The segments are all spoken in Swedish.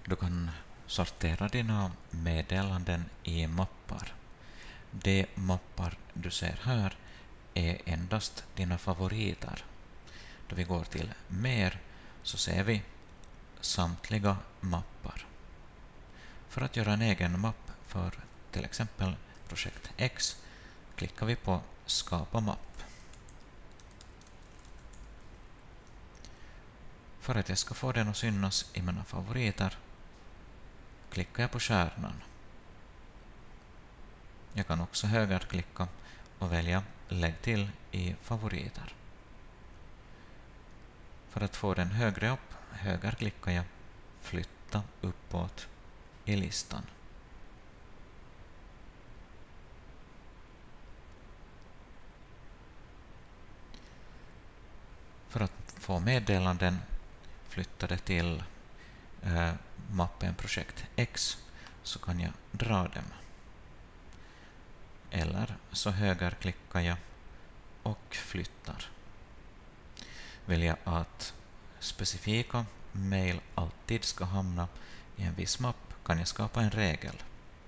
Du kan sortera dina meddelanden i mappar. De mappar du ser här är endast dina favoriter. Då vi går till mer så ser vi samtliga mappar. För att göra en egen mapp för till exempel projekt X klickar vi på Skapa mapp. För att jag ska få den att synas i mina favoriter klickar jag på stjärnan. Jag kan också högerklicka och välja Lägg till i favoriter. För att få den högre upp högerklickar jag Flytta uppåt i listan. För att få meddelanden flyttade till mappen projekt X så kan jag dra dem. Eller så högerklickar jag och flyttar. Vill jag att specifika mail alltid ska hamna i en viss mapp kan jag skapa en regel.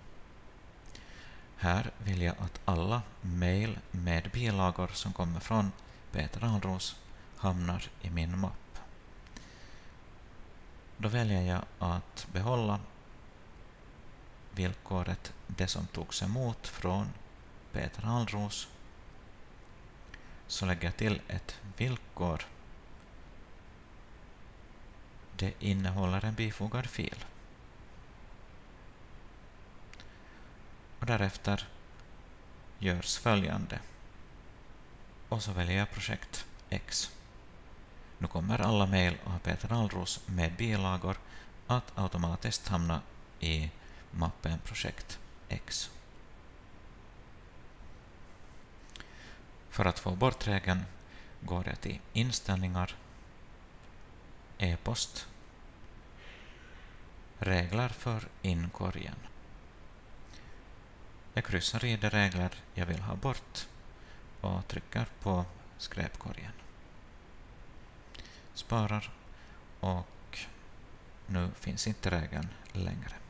Här vill jag att alla mail med bilagor som kommer från Peter Alros hamnar i min mapp. Då väljer jag att behålla villkoret det som togs emot från Peter Alros. Så lägger jag till ett villkor. Det innehåller en bifogad fil. Och därefter görs följande. Och så väljer jag projekt X. Nu kommer alla mejl av Peter Alros med bilagor att automatiskt hamna i mappen projekt X. För att få bort regeln går jag till inställningar, e-post, regler för inkorgen. Jag kryssar i de regler jag vill ha bort och trycker på skräpkorgen. Sparar och nu finns inte regeln längre.